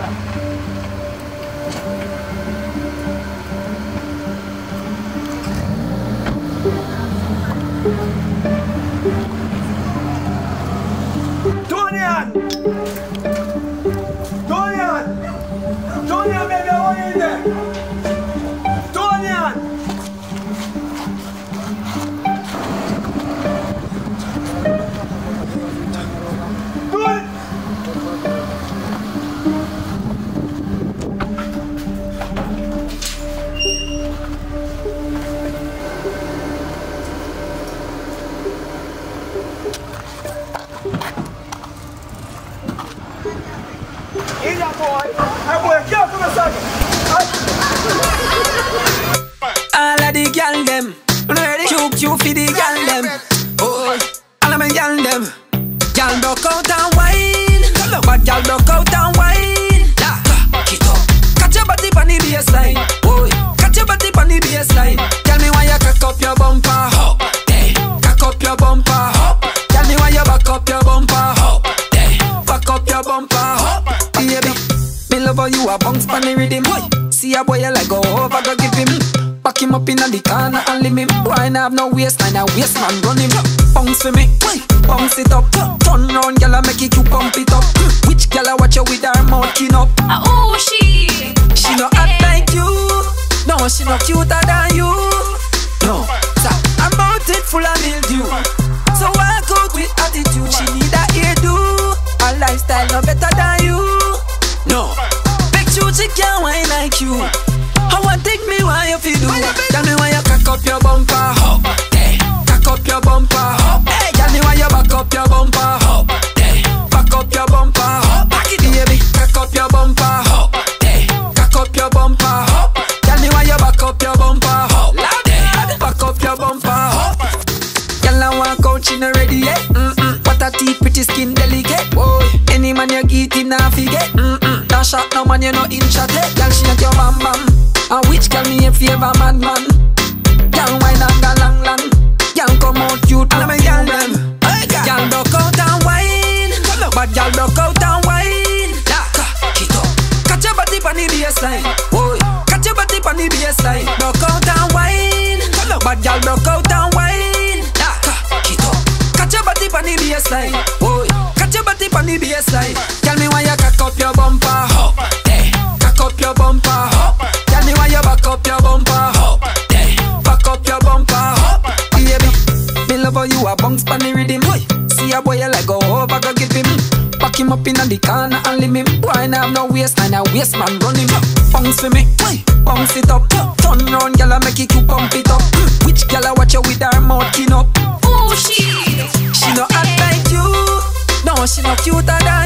Tonian! Tonian! Tonian, baby, I want you in there! Tonian! Good! In that boy! Hey boy, get up from the side! All of the gal dem, ready? Cute for the gal dem. Oh, all of my gal dem. Gal broke out and wine, but gal broke out and wine. Yeah, kick it up. Catch your body on the baseline. Oh, catch your body on the baseline. Tell me why you cock up your bumper. Hop, hey, cock up your bumper. Hop. Tell me why you back up your bumper. Hop, hey, back up your bumper. Hop, baby. Me love how you a bounce pon the rhythm. See a boy you like go over, go give him. Pack him up inna the corner and leave him. Boy nah have no waistline, a waist man run him. Bounce for me, bounce it up. Turn round, gyal make it you pump it up. Which gyal a watch you with her mouth kin up? Oh, she no act like you. No, she no cuter than you. No, so her mouth it full of mildew. So walk out with attitude. She need a hairdo. Her lifestyle no better than you. No, make sure she can't whine like you. I want take me why you feel do. Tell me why you cock up your bumper. Hop, hey, cock up your bumper. Hop, hey, tell me why you back up your bumper. Hop, hey, back up your bumper. Hop, back it baby, cock up your bumper. Hop, hey, cock up your bumper. Hop, tell me why you back up your bumper. Hop, hey, back up your bumper. Hop, girl I walk out she no ready yet. What a teeth, pretty skin delicate. Boy, any man you get him nah forget. That shot no man you no inch at it. Girl she not your bam bam. And which girl me in favor madman? Girl wine and go long long. Girl come out cute and me girl them. Girl broke out and wine, but girl broke out and wine. Cock it up. Catch your body on the baseline. Boy, catch your body on the baseline. Broke out and wine, but girl broke out and wine. Cock it up. Catch your body on the baseline. Boy, catch your body on the baseline. Tell me why you cock up your bumper. Hop, hey, cock up your bumper. Hop. Tell me why you back up your bumper. Hop, hey, back up your bumper. Hop, baby. Me love how you a bounce pon the rhythm. See a boy you like go over, go give him. Pack him up inna the corner and leave him. Boy nah have no waistline, a waist man run him. Bounce for me, bounce it up. Turn round, gyal make it you pump it up. Which gyal a watch you with her mouth kin up? Oh, she no act like you. No, she no cuter than